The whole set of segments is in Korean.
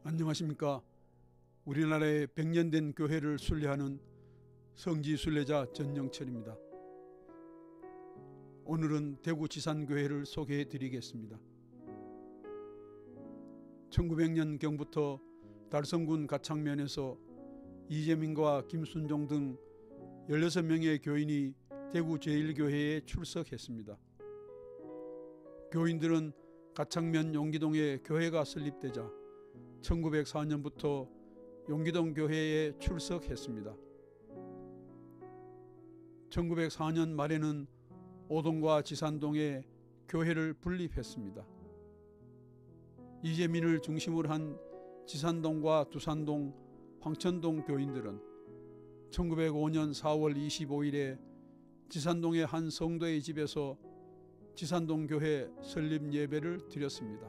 안녕하십니까. 우리나라의 100년 된 교회를 순례하는 성지 순례자 전영철입니다. 오늘은 대구 지산교회를 소개해 드리겠습니다. 1900년경부터 달성군 가창면에서 이재민과 김순종 등 16명의 교인이 대구 제1교회에 출석했습니다. 교인들은 가창면 용기동에 교회가 설립되자 1904년부터 용기동 교회에 출석했습니다. 1904년 말에는 오동과 지산동에 교회를 분립했습니다. 이재민을 중심으로 한 지산동과 두산동, 황천동 교인들은 1905년 4월 25일에 지산동의 한 성도의 집에서 지산동 교회 설립 예배를 드렸습니다.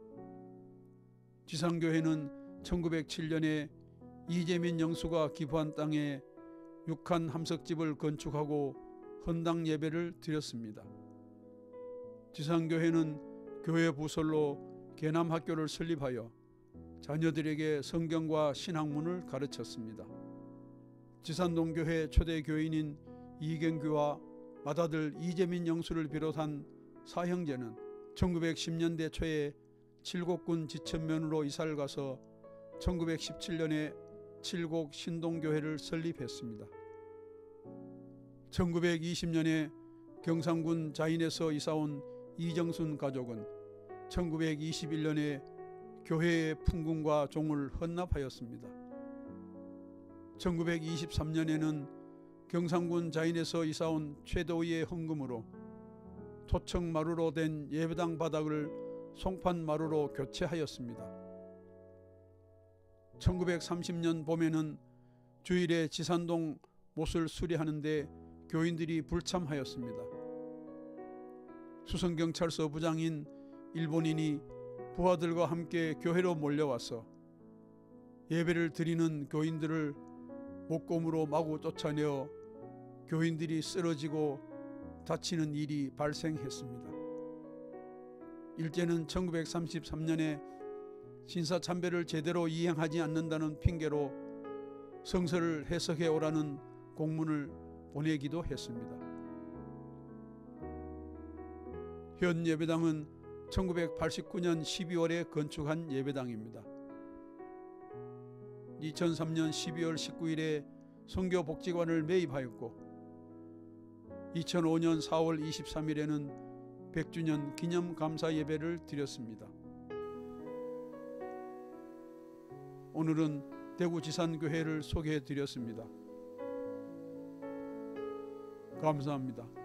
지산교회는 1907년에 이재민 영수가 기부한 땅에 6칸 함석집을 건축하고 헌당 예배를 드렸습니다. 지산교회는 교회 부설로 계남학교를 설립하여 자녀들에게 성경과 신학문을 가르쳤습니다. 지산동교회 초대 교인인 이경규와 맏아들 이재민 영수를 비롯한 사형제는 1910년대 초에 칠곡군 지천면으로 이사를 가서 1917년에 칠곡 신동교회를 설립했습니다. 1920년에 경상군 자인에서 이사온 이정순 가족은 1921년에 교회의 풍군과 종을 헌납하였습니다. 1923년에는 경상군 자인에서 이사온 최도의의 헌금으로 토청마루로 된 예배당 바닥을 송판마루로 교체하였습니다. 1930년 봄에는 주일에 지산동 못을 수리하는데 교인들이 불참하였습니다. 수성경찰서 부장인 일본인이 부하들과 함께 교회로 몰려와서 예배를 드리는 교인들을 목검으로 마구 쫓아내어 교인들이 쓰러지고 다치는 일이 발생했습니다. 일제는 1933년에 신사참배를 제대로 이행하지 않는다는 핑계로 성서를 해석해 오라는 공문을 보내기도 했습니다. 현 예배당은 1989년 12월에 건축한 예배당입니다. 2003년 12월 19일에 선교복지관을 매입하였고 2005년 4월 23일에는 100주년 기념 감사 예배를 드렸습니다. 오늘은 대구 지산교회를 소개해 드렸습니다. 감사합니다.